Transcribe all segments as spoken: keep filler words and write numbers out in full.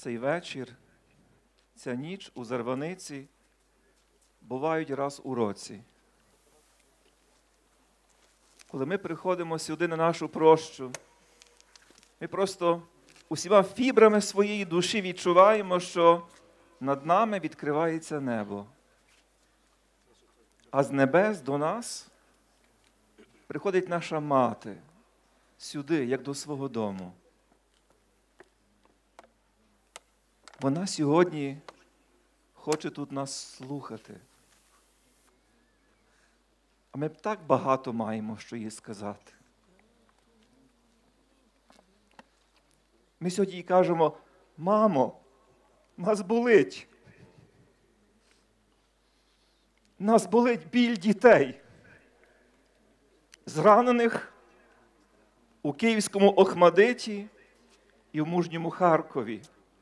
цей вечір, ця ніч у Зарваниці бувають раз у році. Коли ми приходимо сюди на нашу прощу, ми просто усіма фібрами своєї душі відчуваємо, що над нами відкривається небо. А з небес до нас приходить наша мати сюди, як до свого дому. Вона сьогодні хоче тут нас слухати. А ми так багато маємо, що їй сказати. Ми сьогодні їй кажемо: мамо, нас болить. Нас болить біль дітей, зранених у Київському Охмадиті і в мужньому Харкові.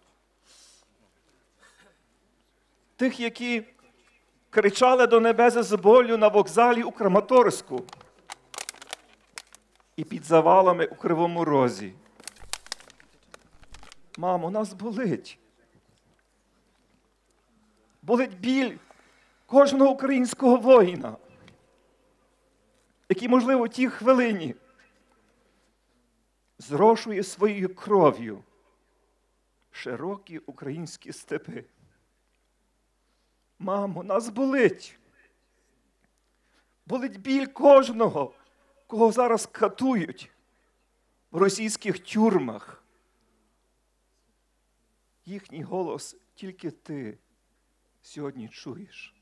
Тих, які кричали до небес з болю на вокзалі у Краматорську і під завалами у Кривому Розі. Мамо, нас болить. Болить біль кожного українського воїна, який, можливо, в тій хвилині зрошує своєю кров'ю широкі українські степи. Мамо, нас болить. Болить біль кожного, кого зараз катують в російських тюрмах. Їхній голос тільки ти сьогодні чуєш.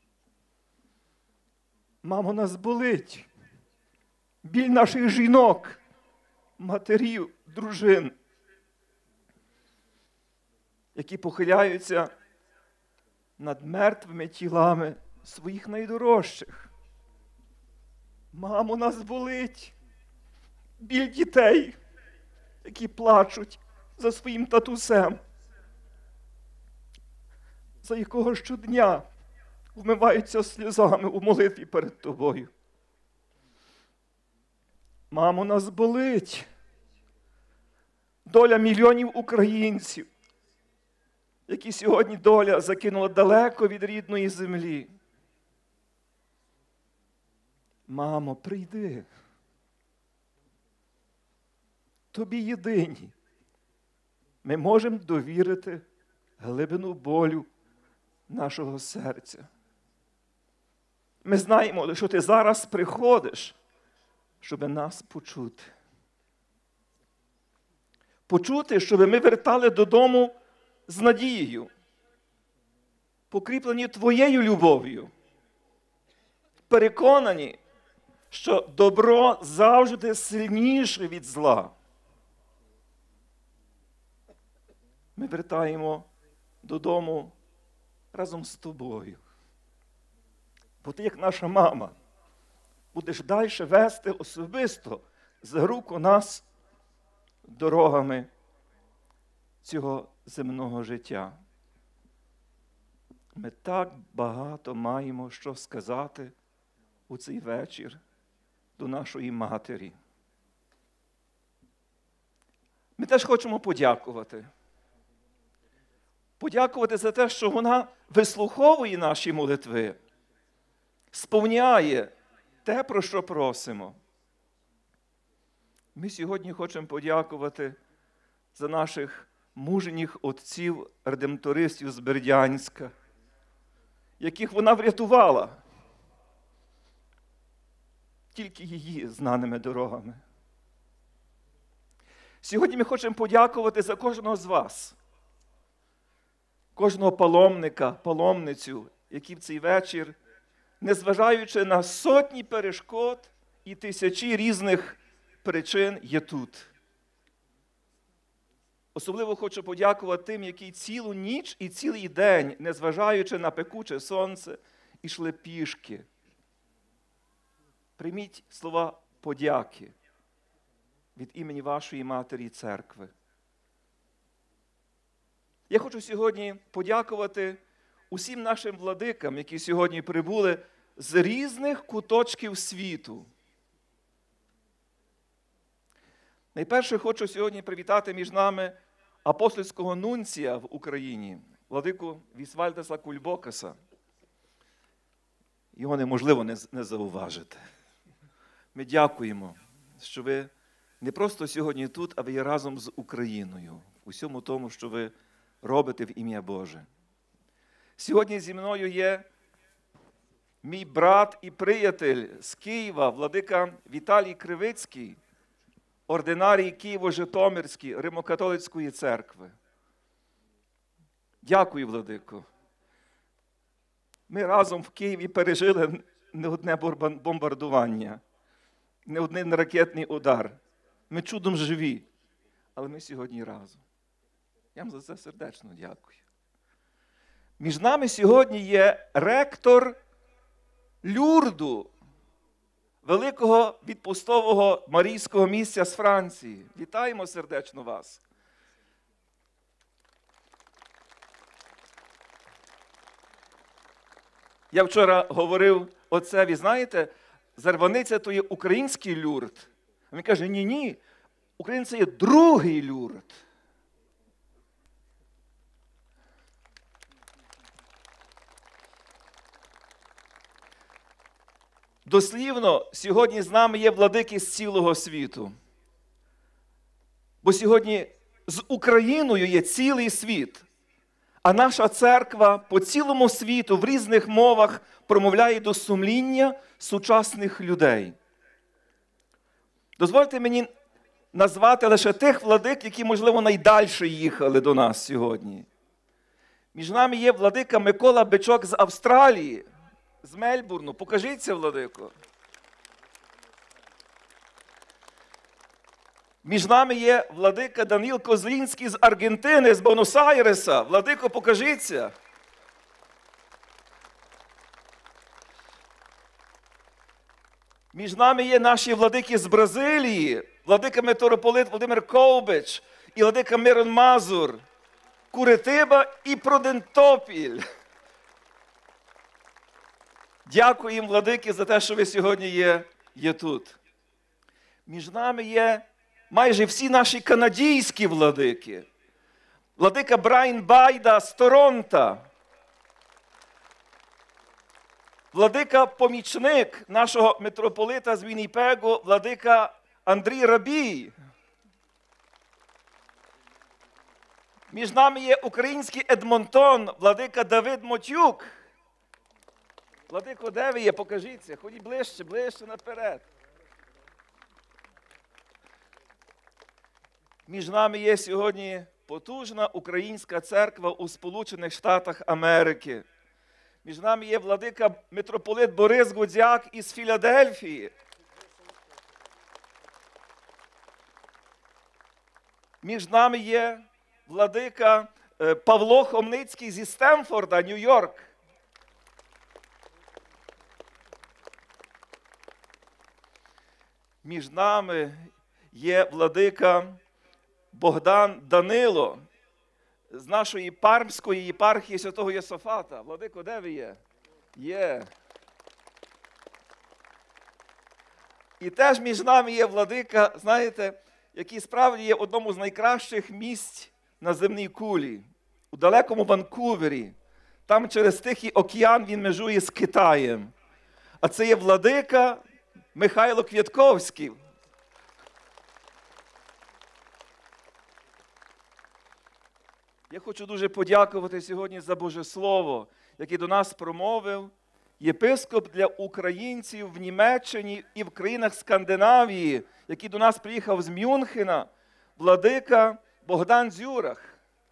Мамо, нас болить. Біль наших жінок, матерів, дружин, які похиляються над мертвими тілами своїх найдорожчих. Мамо, нас болить. Біль дітей, які плачуть за своїм татусем, за якого щодня вмиваються сльозами у молитві перед тобою. Мамо, нас болить. Доля мільйонів українців, які сьогодні доля закинула далеко від рідної землі. Мамо, прийди. Тобі єдині ми можемо довірити глибину болю нашого серця. Ми знаємо, що ти зараз приходиш, щоб нас почути. Почути, щоб ми вертали додому з надією, покріплені твоєю любов'ю, переконані, що добро завжди сильніше від зла. Ми вертаємо додому разом з тобою. Бо ти, як наша мама, будеш далі вести особисто за руку нас дорогами цього земного життя. Ми так багато маємо що сказати у цей вечір до нашої матері. Ми теж хочемо подякувати. Подякувати за те, що вона вислуховує наші молитви, сповняє те, про що просимо. Ми сьогодні хочемо подякувати за наших мужніх отців, редемтористів з Бердянська, яких вона врятувала тільки її знаними дорогами. Сьогодні ми хочемо подякувати за кожного з вас, кожного паломника, паломницю, які в цей вечір, незважаючи на сотні перешкод і тисячі різних причин, є тут. Особливо хочу подякувати тим, які цілу ніч і цілий день, незважаючи на пекуче сонце, ішли пішки. Прийміть слова подяки від імені вашої Матері Церкви. Я хочу сьогодні подякувати усім нашим владикам, які сьогодні прибули з різних куточків світу. Найперше хочу сьогодні привітати між нами апостольського нунція в Україні, владику Вісвальдеса Кульбокаса. Його неможливо не зауважити. Ми дякуємо, що ви не просто сьогодні тут, а ви є разом з Україною в усьому тому, що ви робите в ім'я Боже. Сьогодні зі мною є мій брат і приятель з Києва, владика Віталій Кривицький, ординарій Києво-Житомирської Римо-католицької церкви. Дякую, владико. Ми разом в Києві пережили не одне бомбардування, не один ракетний удар. Ми чудом живі, але ми сьогодні разом. Я вам за це сердечно дякую. Між нами сьогодні є ректор Люрду, великого відпустового марійського місця з Франції. Вітаємо сердечно вас. Я вчора говорив отцеві, знаєте, Зарваниця – то є український Люрд. А він каже, ні-ні, українці є другий Люрд. Дослівно, сьогодні з нами є владики з цілого світу. Бо сьогодні з Україною є цілий світ. А наша церква по цілому світу в різних мовах промовляє до сумління сучасних людей. Дозвольте мені назвати лише тих владик, які, можливо, найдальше їхали до нас сьогодні. Між нами є владика Микола Бичок з Австралії, з Мельбурну. Покажіться, владико. Між нами є владика Даніл Козлінський з Аргентини, з Бонус-Айреса. Владико, покажіться. Між нами є наші владики з Бразилії, владика митрополит Володимир Ковбич і владика Мирон Мазур, Куритиба і Прудентопіль. Дякую їм, владики, за те, що ви сьогодні є, є тут. Між нами є майже всі наші канадійські владики. Владика Брайан Байда з Торонто. Владика-помічник нашого митрополита з Вінніпегу, владика Андрій Рабій. Між нами є український Едмонтон, владика Давид Мотюк. Владико, де ви є? Покажіться. Ходіть ближче, ближче наперед. Між нами є сьогодні потужна українська церква у Сполучених Штатах Америки. Між нами є владика митрополит Борис Гудзяк із Філадельфії. Між нами є владика Павло Хомницький зі Стемфорда, Нью-Йорк. Між нами є владика Богдан Данило з нашої Пармської єпархії Святого Йосафата. Владико, де ви є? Є. І теж між нами є владика, знаєте, який справді є в одному з найкращих місць на земній кулі, у далекому Ванкувері. Там через Тихий океан він межує з Китаєм. А це є владика Михайло Квятковський. Я хочу дуже подякувати сьогодні за Боже Слово, яке до нас промовив єпископ для українців в Німеччині і в країнах Скандинавії, який до нас приїхав з Мюнхена, владика Богдан Дзюрах.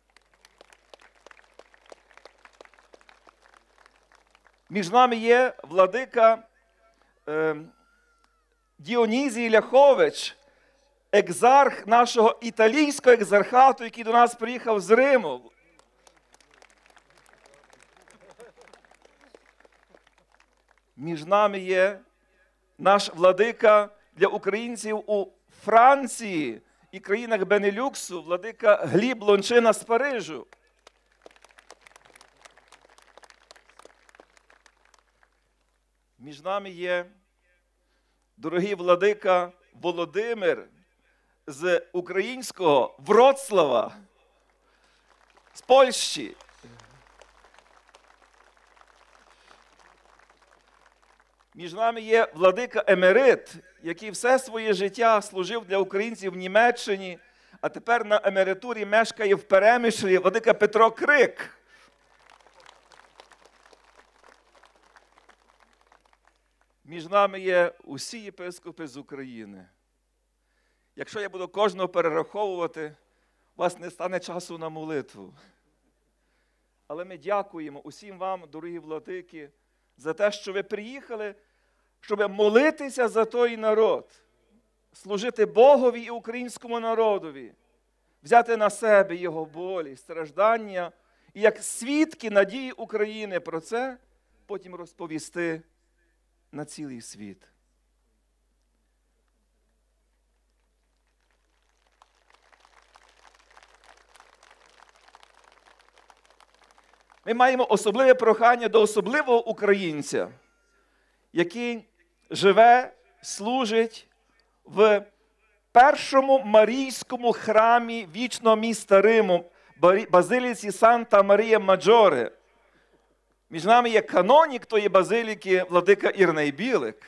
Між нами є владика е, Діонізій Ляхович, екзарх нашого італійського екзархату, який до нас приїхав з Риму. Між нами є наш владика для українців у Франції і країнах Бенелюксу, владика Гліб Лончина з Парижу. Між нами є дорогий владика Володимир з українського Вроцлава. Польщі. Між нами є владика Емерит, який все своє життя служив для українців в Німеччині, а тепер на емеретурі мешкає в Перемишлі, владика Петро Крик. Між нами є усі єпископи з України. Якщо я буду кожного перераховувати, у вас не стане часу на молитву. Але ми дякуємо усім вам, дорогі владики, за те, що ви приїхали, щоб молитися за той народ, служити Богові і українському народові, взяти на себе його болі, страждання і як свідки надії України про це потім розповісти на цілий світ. Ми маємо особливе прохання до особливого українця, який живе, служить в першому Марійському храмі вічного міста Риму, базиліці Санта Марія Маджоре. Між нами є канонік тої базиліки, владика Ірней Білик.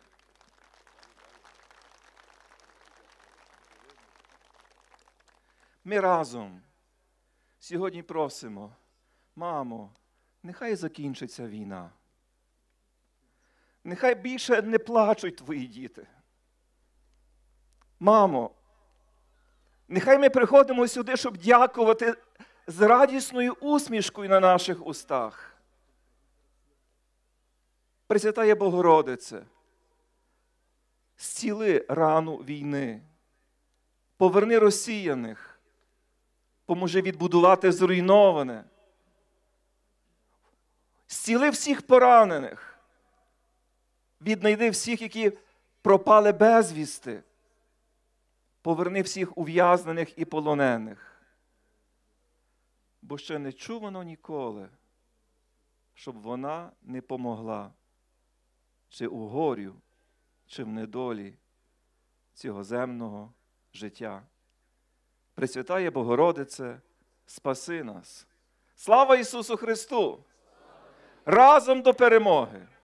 Ми разом сьогодні просимо: мамо, нехай закінчиться війна. Нехай більше не плачуть твої діти. Мамо, нехай ми приходимо сюди, щоб дякувати з радісною усмішкою на наших устах. Пресвятая Богородице, зціли рану війни, поверни розсіяних, поможи відбудувати зруйноване, зціли всіх поранених, віднайди всіх, які пропали безвісти, поверни всіх ув'язнених і полонених. Бо ще не чувано ніколи, щоб вона не помогла, чи у горю, чи в недолі цього земного життя. Пресвятая Богородице, спаси нас. Слава Ісусу Христу! Разом до перемоги!